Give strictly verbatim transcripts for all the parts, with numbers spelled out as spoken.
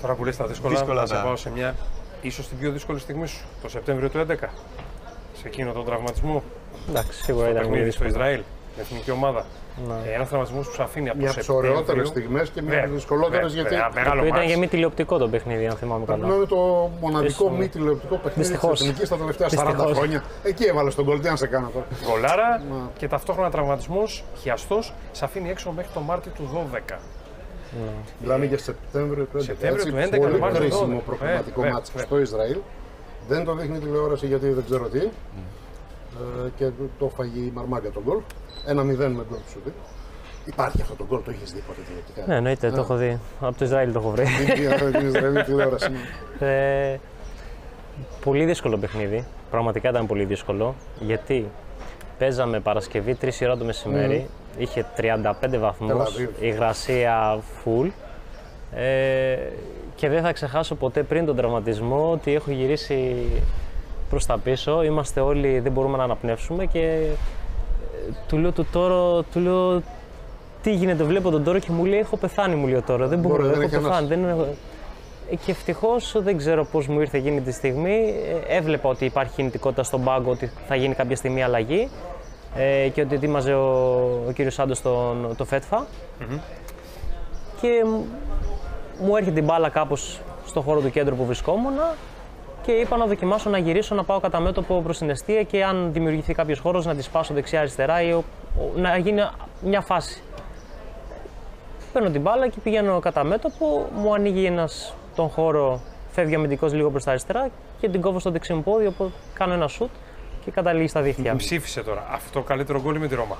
Τώρα που λες τα δύσκολα, δύσκολα θα σε τα... πάω σε μια ίσως την πιο δύσκολη στιγμή σου, το Σεπτέμβριο του έντεκα. Σε εκείνο τον τραυματισμό. Εντάξει, σίγουρα στο ήταν παιχνίδι στο δύσκολο. Ισραήλ, με εθνική ομάδα. Ναι. Ένα τραυματισμό που σου αφήνει από Μια το από τι Σεπτέμβριο. ωραιότερες στιγμές και μια από τι δυσκολότερες, γιατί Μεγάλο Ήταν μάτς. και μη τηλεοπτικό το παιχνίδι, αν θυμάμαι πρέπει καλά. να είναι το μοναδικό Ίσως, μη τηλεοπτικό παιχνίδι της δυστυχώς. Εθνικής τα τελευταία σαράντα Δυστυχώς. χρόνια. Εκεί έβαλε τον γκολ, τι να σε κάνω τώρα. Γκολάρα και ταυτόχρονα τραυματισμός χιαστός, σε αφήνει έξω μέχρι τον Μάρτιο του δώδεκα. Μιλάμε για Σεπτέμβριο του έντεκα. Σεπτέμβριο του έτσι, έντεκα, πολύ Μάρτιο του κρίσιμο δώδεκα. προκριματικό Βέβαια, μάτς βέβαια. στο Ισραήλ. Δεν το δείχνει η τηλεόραση γιατί δεν ξέρω τι. Ε, και το φαγεί η Μαρμάγκα τον γκολ. ένα μηδέν με γκολ σου δει. Υπάρχει αυτό το γκολ, το έχεις δει ποτέ τηλεοπτικά? Ναι, εννοείται, το έχω δει. Από το Ισραήλ το έχω βρει. Την Ισραηλή τηλεόραση. Ε, πολύ δύσκολο παιχνίδι. Πραγματικά ήταν πολύ δύσκολο. Γιατί παίζαμε Παρασκευή τρεις η ώρα το μεσημέρι. Είχε τριάντα πέντε βαθμούς, Τελαβίβ. υγρασία full. Ε, και δεν θα ξεχάσω ποτέ πριν τον τραυματισμό ότι έχω γυρίσει προς τα πίσω. Είμαστε όλοι, δεν μπορούμε να αναπνεύσουμε και ε, του λέω του Τόρο, του λέω τι γίνεται, βλέπω τον Τόρο και μου λέει έχω πεθάνει, μου λέει ο Τόρο, δεν μπορώ, Μπορεί, δεν έχω έχει πεθάνει. ανάσα. Δεν έχω... Ε, Και ευτυχώς δεν ξέρω πώς μου ήρθε εκείνη τη στιγμή. Ε, έβλεπα ότι υπάρχει κινητικότητα στον πάγκο, ότι θα γίνει κάποια στιγμή αλλαγή ε, και ότι ετοίμαζε ο, ο κύριος Σάντος τον, το ΦΕΤΦΑ. Mm-hmm. Και μ- μου έρχεται την μπάλα κάπως στο χώρο του κέντρου που βρισκόμουν και είπα να δοκιμάσω να γυρίσω, να πάω κατά μέτωπο προς την εστία και αν δημιουργηθεί κάποιος χώρος να τη σπάσω δεξιά-αριστερά ή ο- ο- να γίνει μια φάση. Παίρνω την μπάλα και πηγαίνω κατά μέτωπο, μου ανοίγει ένας τον χώρο, φεύγει ο αμυντικός λίγο προς τα αριστερά και την κόβω στο δεξί μου πόδι, οπότε κάνω ένα σουτ και καταλήγει στα δίχτυα. Ψήφισε τώρα. Αυτό καλύτερο γκολ με τη Ρώμα.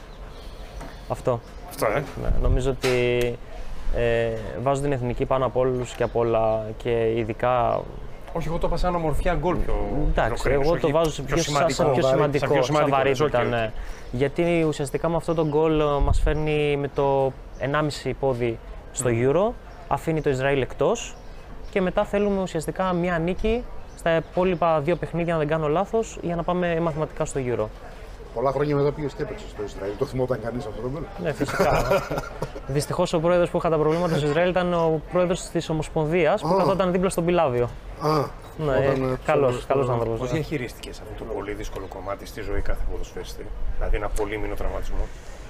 Αυτό. Αυτό, ε. Ναι, νομίζω ότι ε, βάζω την εθνική πάνω από όλους και από όλα και ειδικά. Όχι, εγώ το είπα σαν ομορφιά γκολ πιο. Εντάξει, πιο εγώ κρίνος, το όχι βάζω σε πιο, σαν- σαν πιο βαρύ- σημαντικό, σαν πιο σαν σημαντικό, βαρύτητα. οκ, οκ. Ναι. Γιατί ουσιαστικά με αυτό το γκολ ε, μας φέρνει με το ενάμιση πόδι στο Euro, αφήνει το Ισραήλ εκτός και μετά θέλουμε ουσιαστικά μία νίκη στα υπόλοιπα δύο παιχνίδια, αν δεν κάνω λάθος, για να πάμε μαθηματικά στο Euro. Πολλά χρόνια μετά πήγες και έπαιξες στο Ισραήλ. Το θυμόταν κανείς αυτό το γκολ? Ναι, φυσικά. Δυστυχώς ο πρόεδρος που είχα τα προβλήματα στο Ισραήλ ήταν ο πρόεδρος της Ομοσπονδίας που Α. καθόταν δίπλα στον Πιλάβιο. Α, Ναι, όταν, ε, ε, καλός, ψάχνεις καλός το- άνθρωπος. Πώς ναι. διαχειρίστηκες αυτό το πολύ δύσκολο κομμάτι στη ζωή κάθε ποδοσφαιριστή, δηλαδή ένα πολύμηνο τραυματισμό?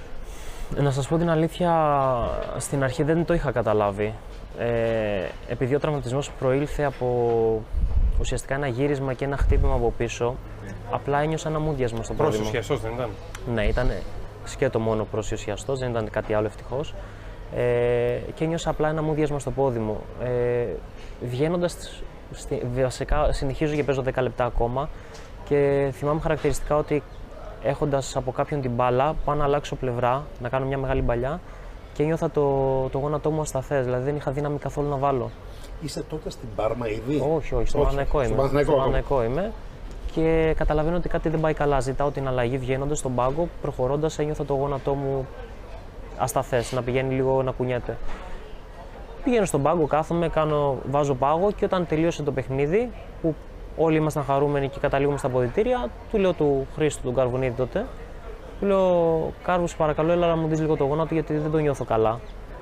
Να σας πω την αλήθεια, στην αρχή δεν το είχα καταλάβει. Ε, επειδή ο τραυματισμός προήλθε από ουσιαστικά ένα γύρισμα και ένα χτύπημα από πίσω, απλά ένιωσα ένα μούδιασμα στο πόδι μου. Πρόσιος δεν ήταν? Ναι, ήταν σκέτο μόνο προσιοσιαστός, δεν ήταν κάτι άλλο ευτυχώς. Ε, και ένιωσα απλά ένα μούδιασμα στο πόδι μου. Ε, βγαίνοντας, στη, βασικά συνεχίζω και παίζω δέκα λεπτά ακόμα και θυμάμαι χαρακτηριστικά ότι έχοντας από κάποιον την μπάλα, πάω να αλλάξω πλευρά, να κάνω μια μεγάλη μπαλιά και νιώθα το, το γόνατό μου ασταθές, δηλαδή δεν είχα δύναμη καθόλου να βάλω. Είσαι τότε στην Πάρμα ήδη? Όχι, όχι, στο Παναθηναϊκό είμαι. στον Παναθηναϊκό Στο ακόμα. Παναθηναϊκό είμαι και καταλαβαίνω ότι κάτι δεν πάει καλά. Ζητάω την αλλαγή βγαίνοντας στον πάγκο, προχωρώντας ένιωθα το γόνατό μου ασταθές, να πηγαίνει λίγο να κουνιέται. Πηγαίνω στον πάγκο, κάθομαι, κάνω, βάζω πάγο και όταν τελείωσε το παιχνίδι, που όλοι ήμασταν χαρούμενοι και καταλήγουμε στα αποδυτήρια, του λέω του Χρήστου, του Καρβουνίδη τότε, του λέω Κάρβου, σε παρακαλώ, έλα να μου δεις λίγο το γόνατο γιατί δεν το νιώθω καλά.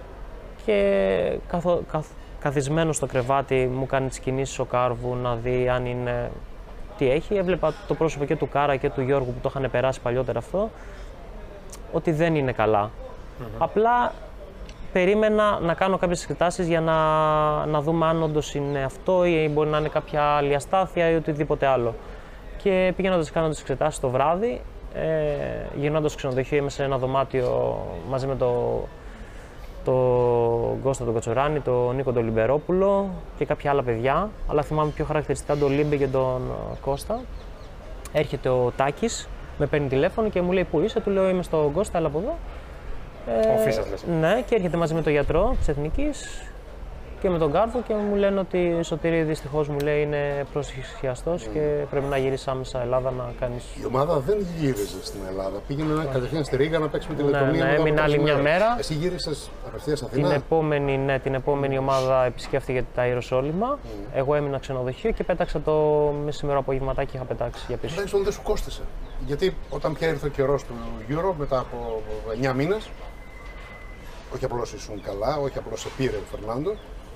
Και καθο, καθ, καθισμένο στο κρεβάτι μου κάνει τις κινήσεις ο Κάρβου να δει αν είναι τι έχει. Έβλεπα το πρόσωπο και του Κάρα και του Γιώργου που το είχαν περάσει παλιότερα αυτό, ότι δεν είναι καλά. Mm-hmm. Απλά περίμενα να κάνω κάποιες εξετάσεις για να, να δούμε αν όντως είναι αυτό ή μπορεί να είναι κάποια άλλη αστάθεια ή οτιδήποτε άλλο. Και πηγαίνοντας κάνω τις εξετάσεις το βράδυ, ε, γυρνώντας στο ξενοδοχείο είμαι σε ένα δωμάτιο μαζί με το, το Κώστα τον Κατσουράνη, τον Νίκο τον Λιμπερόπουλο και κάποια άλλα παιδιά, αλλά θυμάμαι πιο χαρακτηριστικά τον Λίμπε και τον Κώστα. Έρχεται ο Τάκης, με παίρνει τηλέφωνο και μου λέει πού είσαι, του λέω είμαι στον Κώστα, έλα από εδώ. Ο Φίσας λες. Ναι, και έρχεται μαζί με τον γιατρό της Εθνικής και με τον Κάρβο και μου λένε ότι η Σωτήρη δυστυχώς μου λέει είναι προσυχιαστός mm. και πρέπει να γυρίσει άμεσα Ελλάδα να κάνεις. Η ομάδα δεν γύριζε στην Ελλάδα. Πήγαινε κατευθείαν στη Ρήγα να παίξει με τη Λετωνία. Ναι, ναι, έμεινε άλλη μια μέρα. Εσύ γύρισες απευθείας Αθηνά. Την επόμενη, ναι, την επόμενη ομάδα επισκέφθηκε τα Ιεροσόλυμα. Mm. Εγώ έμεινα ξενοδοχείο και πέταξα το μεσημερό απογευματάκι είχα πετάξει για πίσω. Τουλάχιστον δεν σου κόστησε. Γιατί όταν πια ήρθε ο καιρός του Euro μετά από εννιά μήνες, όχι απλώς ήσουν καλά, όχι απλώς σε πήρε ο Φερνάντο,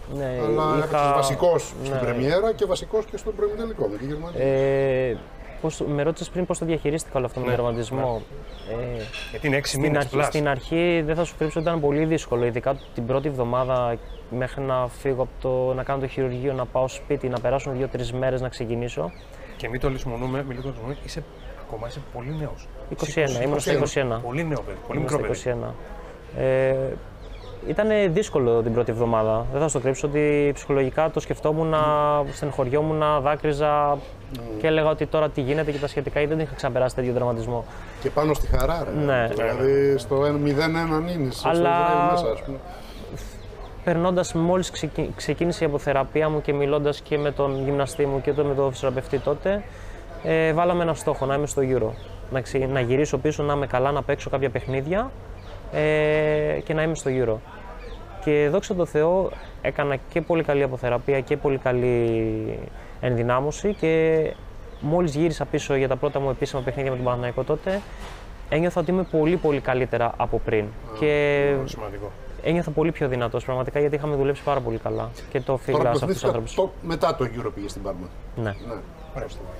Ναι, Αλλά είχα... έπαιξες βασικός στην ναι. πρεμιέρα και βασικός και στον προημιτελικό με τη Γερμανία. Ε, πώς, με ρώτησες πριν πώς το διαχειρίστηκα όλο αυτό με Ναι, τον τερματισμό. Ε, Γιατί είναι έξι στην, μήνες αρχή, πλάς. στην αρχή δεν θα σου κρύψω ότι ήταν πολύ δύσκολο, ειδικά την πρώτη εβδομάδα μέχρι να φύγω από το, να κάνω το χειρουργείο, να πάω σπίτι, να περάσουν δύο-τρεις μέρες να ξεκινήσω. Και μην το λησμονούμε, μην το λησμονούμε, είσαι ακόμα είσαι πολύ νέος. είκοσι ένα, ήμουν στα είκοσι ένα. Πολύ νέο παιδί, πολύ Ήμουν μικρό στα παιδί. είκοσι ένα. Ε, ήταν δύσκολο την πρώτη εβδομάδα. Δεν θα στο κρύψω ότι ψυχολογικά το σκεφτόμουν, mm. στενοχωριόμουν, δάκρυζα mm. και έλεγα ότι τώρα τι γίνεται και τα σχετικά, ή δεν είχα ξαναπεράσει τέτοιο τραυματισμό. Και πάνω στη χαρά, ρε. Ναι. Δηλαδή στο μηδέν ένα νίνεις, στο drive μέσα, ας πούμε. Περνώντας, μόλις ξεκι... ξεκίνησε η αποθεραπεία μου και μιλώντας και με τον γυμναστή μου και με τον φυσιοθεραπευτή τότε, ε, βάλαμε ένα στόχο, να είμαι στο Euro. Να, ξε... να γυρίσω πίσω, να είμαι καλά, να παίξω κάποια παιχνίδια ε, και να είμαι στο Euro. Και δόξα τω Θεώ, έκανα και πολύ καλή αποθεραπεία και πολύ καλή ενδυνάμωση και μόλις γύρισα πίσω για τα πρώτα μου επίσημα παιχνίδια με τον Παναθηναϊκό τότε, ένιωθα ότι είμαι πολύ πολύ καλύτερα από πριν. Α, και σημαντικό. Ένιωθα πολύ πιο δυνατός πραγματικά γιατί είχαμε δουλέψει πάρα πολύ καλά και το οφείλα σε αυτούς τους άνθρωπους. Μετά το Euro πήγε στην Πάρμα. Ναι. Ναι.